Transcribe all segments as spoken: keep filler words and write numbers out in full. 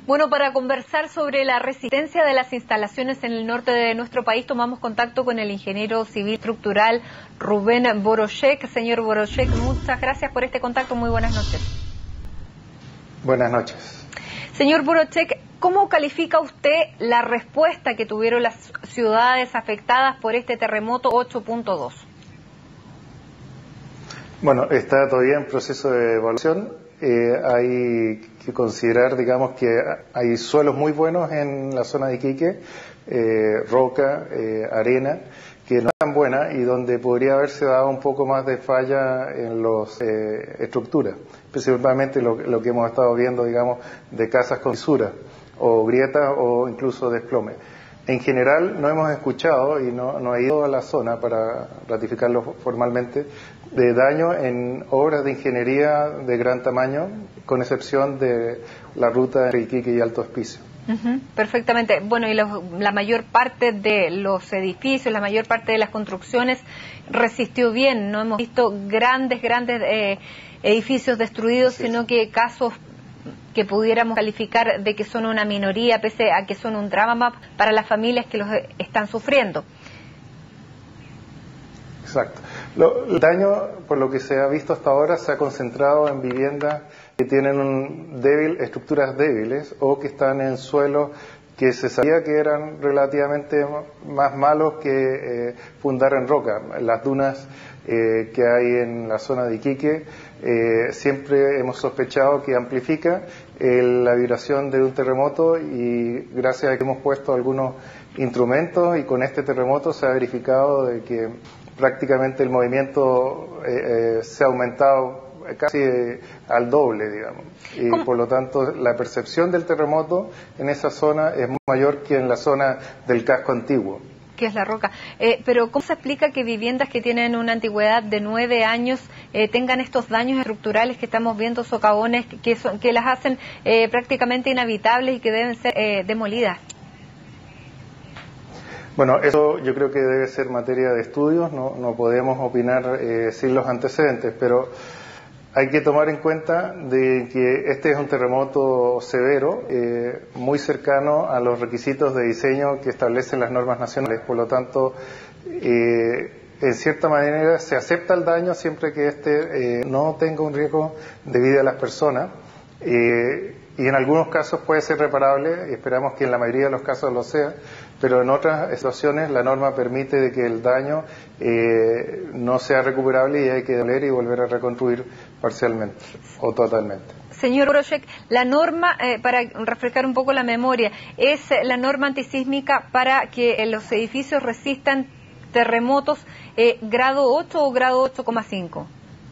Bueno, para conversar sobre la resistencia de las instalaciones en el norte de nuestro país, tomamos contacto con el ingeniero civil estructural Rubén Boroshek. Señor Boroshek, muchas gracias por este contacto. Muy buenas noches. Buenas noches. Señor Boroshek, ¿cómo califica usted la respuesta que tuvieron las ciudades afectadas por este terremoto ocho punto dos? Bueno, está todavía en proceso de evaluación. Eh, hay que considerar, digamos, que hay suelos muy buenos en la zona de Iquique, eh, roca, eh, arena, que no están buenas y donde podría haberse dado un poco más de falla en las eh, estructuras, principalmente lo, lo que hemos estado viendo, digamos, de casas con fisuras o grietas o incluso desplome. En general no hemos escuchado y no, no he ido a la zona para ratificarlo formalmente de daño en obras de ingeniería de gran tamaño, con excepción de la ruta entre Iquique y Alto Hospicio. Uh-huh, perfectamente. Bueno, y lo, la mayor parte de los edificios, la mayor parte de las construcciones resistió bien. No hemos visto grandes, grandes eh, edificios destruidos, sí, sino que casos que pudiéramos calificar de que son una minoría, pese a que son un drama para las familias que los están sufriendo. Exacto. Lo, el daño, por lo que se ha visto hasta ahora, se ha concentrado en viviendas que tienen un débil, estructuras débiles o que están en suelos que se sabía que eran relativamente más malos que eh, fundar en roca. Las dunas eh, que hay en la zona de Iquique eh, siempre hemos sospechado que amplifica eh, la vibración de un terremoto, y gracias a que hemos puesto algunos instrumentos y con este terremoto se ha verificado de que prácticamente el movimiento eh, eh, se ha aumentado casi eh, al doble, digamos, y ¿cómo? Por lo tanto la percepción del terremoto en esa zona es mayor que en la zona del casco antiguo, que es la roca. Eh, pero ¿cómo se explica que viviendas que tienen una antigüedad de nueve años eh, tengan estos daños estructurales que estamos viendo, socavones que, son, que las hacen eh, prácticamente inhabitables y que deben ser eh, demolidas? Bueno, eso yo creo que debe ser materia de estudios, no, no podemos opinar eh, sin los antecedentes, pero hay que tomar en cuenta de que este es un terremoto severo, eh, muy cercano a los requisitos de diseño que establecen las normas nacionales. Por lo tanto, eh, en cierta manera se acepta el daño siempre que este eh, no tenga un riesgo de vida a las personas. Eh, y en algunos casos puede ser reparable, y esperamos que en la mayoría de los casos lo sea, pero en otras situaciones la norma permite de que el daño eh, no sea recuperable y hay que demoler y volver a reconstruir parcialmente o totalmente. Señor Boroshek, la norma, eh, para refrescar un poco la memoria, es la norma antisísmica para que eh, los edificios resistan terremotos eh, grado ocho o grado ocho coma cinco.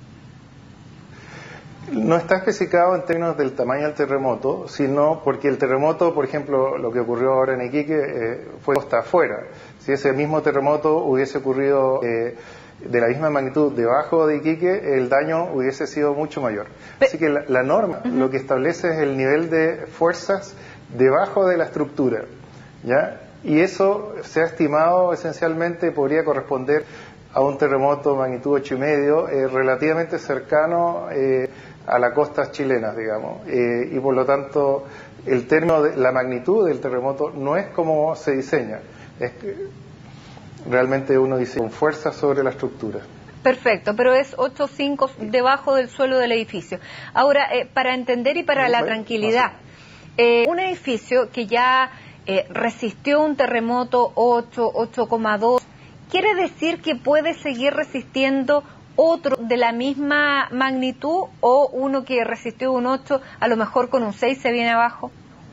No está especificado en términos del tamaño del terremoto, sino porque el terremoto, por ejemplo, lo que ocurrió ahora en Iquique, eh, fue costa afuera. Si ese mismo terremoto hubiese ocurrido eh, de la misma magnitud debajo de Iquique, el daño hubiese sido mucho mayor. Así que la, la norma uh-huh. lo que establece es el nivel de fuerzas debajo de la estructura, ¿ya? Y eso se ha estimado esencialmente podría corresponder a un terremoto magnitud ocho y medio, eh, relativamente cercano eh, a las costas chilenas, digamos, eh, y por lo tanto el término de la magnitud del terremoto no es como se diseña, es que realmente uno dice con fuerza sobre la estructura. Perfecto, pero es ocho punto cinco debajo del suelo del edificio. Ahora, eh, para entender y para la tranquilidad, eh, un edificio que ya eh, resistió un terremoto ocho, ocho coma dos, ¿quiere decir que puede seguir resistiendo otro de la misma magnitud, o uno que resistió un ocho, a lo mejor con un seis se viene abajo?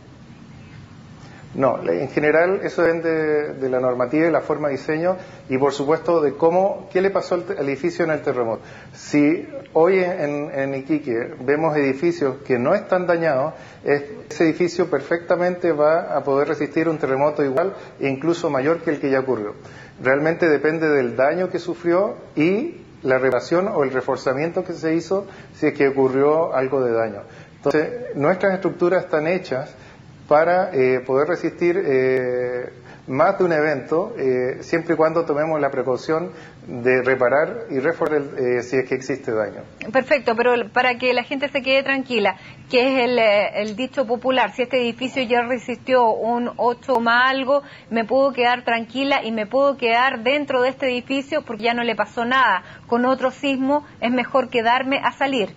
No, en general eso depende de, de la normativa y la forma de diseño y por supuesto de cómo, qué le pasó al, al edificio en el terremoto. Si hoy en, en Iquique vemos edificios que no están dañados, es, ese edificio perfectamente va a poder resistir un terremoto igual e incluso mayor que el que ya ocurrió. Realmente depende del daño que sufrió y la reparación o el reforzamiento que se hizo si es que ocurrió algo de daño. Entonces, nuestras estructuras están hechas para eh, poder resistir eh, más de un evento, eh, siempre y cuando tomemos la precaución de reparar y reforzar eh, si es que existe daño. Perfecto, pero para que la gente se quede tranquila, que es el, el dicho popular, si este edificio ya resistió un ocho más algo, me puedo quedar tranquila y me puedo quedar dentro de este edificio porque ya no le pasó nada. Con otro sismo es mejor quedarme a salir.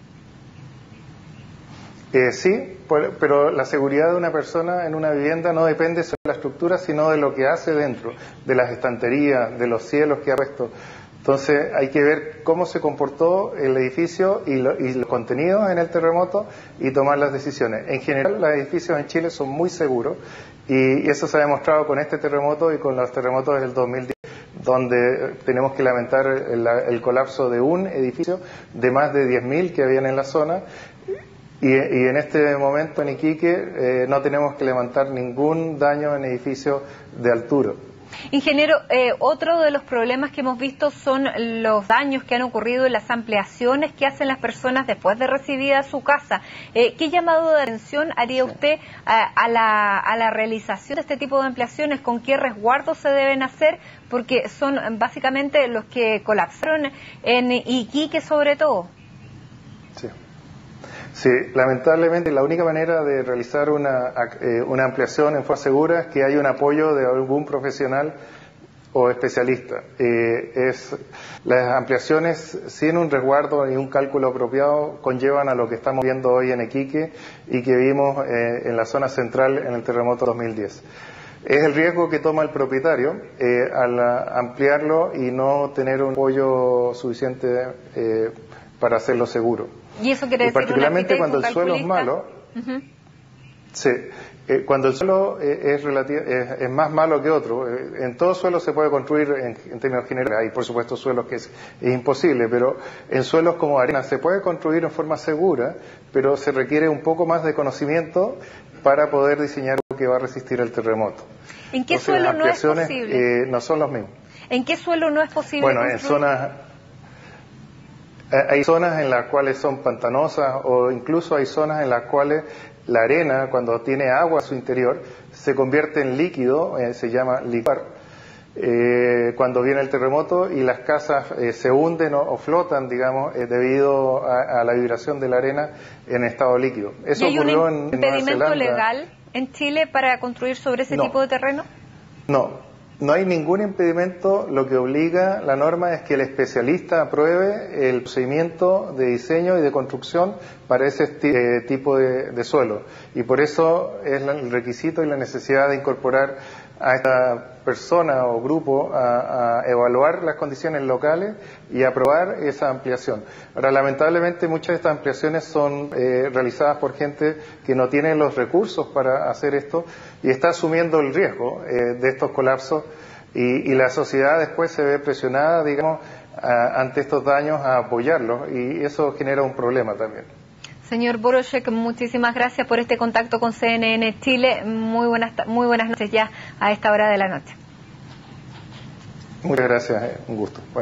Eh, sí, pero la seguridad de una persona en una vivienda no depende solo de la estructura, sino de lo que hace dentro, de las estanterías, de los cielos que ha puesto. Entonces hay que ver cómo se comportó el edificio y, lo, y los contenidos en el terremoto y tomar las decisiones. En general, los edificios en Chile son muy seguros y eso se ha demostrado con este terremoto y con los terremotos del dos mil diez, donde tenemos que lamentar el, el colapso de un edificio de más de diez mil que habían en la zona. Y, y en este momento en Iquique eh, no tenemos que levantar ningún daño en edificios de altura. Ingeniero, eh, otro de los problemas que hemos visto son los daños que han ocurrido en las ampliaciones que hacen las personas después de recibida su casa. Eh, ¿Qué llamado de atención haría usted a, a, la, a la realización de este tipo de ampliaciones? ¿Con qué resguardos se deben hacer? Porque son básicamente los que colapsaron en Iquique sobre todo. Sí. Sí, lamentablemente la única manera de realizar una, eh, una ampliación en forma segura es que haya un apoyo de algún profesional o especialista. Eh, es, las ampliaciones sin un resguardo y un cálculo apropiado conllevan a lo que estamos viendo hoy en Iquique y que vimos eh, en la zona central en el terremoto dos mil diez. Es el riesgo que toma el propietario eh, al ampliarlo y no tener un apoyo suficiente eh, para hacerlo seguro. ¿Y eso quiere y decir particularmente un cuando el suelo es malo, uh-huh. sí, eh, cuando el suelo eh, es, es, es más malo que otro, eh, en todo suelo se puede construir en, en términos generales, hay por supuesto suelos que es, es imposible, pero en suelos como arena se puede construir en forma segura, pero se requiere un poco más de conocimiento para poder diseñar algo que va a resistir el terremoto. ¿En qué Entonces, suelo no es ampliaciones posible? eh, no son los mismos. ¿En qué suelo no es posible Bueno, construir? en zonas... Hay zonas en las cuales son pantanosas o incluso hay zonas en las cuales la arena, cuando tiene agua a su interior, se convierte en líquido, eh, se llama licuar, eh, cuando viene el terremoto y las casas eh, se hunden o, o flotan, digamos, eh, debido a, a la vibración de la arena en estado líquido. Eso ¿Y hay ocurrió un en, en Nueva impedimento Zelanda. legal en Chile para construir sobre ese No. tipo de terreno? No. No hay ningún impedimento, lo que obliga la norma es que el especialista apruebe el procedimiento de diseño y de construcción para ese eh, tipo de, de suelo. Y por eso es el requisito y la necesidad de incorporar a esta persona o grupo a, a evaluar las condiciones locales y aprobar esa ampliación. Ahora, lamentablemente muchas de estas ampliaciones son eh, realizadas por gente que no tiene los recursos para hacer esto y está asumiendo el riesgo eh, de estos colapsos y, y la sociedad después se ve presionada, digamos, a, ante estos daños a apoyarlos y eso genera un problema también. Señor Boroshek, muchísimas gracias por este contacto con C N N Chile. Muy buenas, muy buenas noches ya a esta hora de la noche. Muchas gracias, un gusto. Bueno.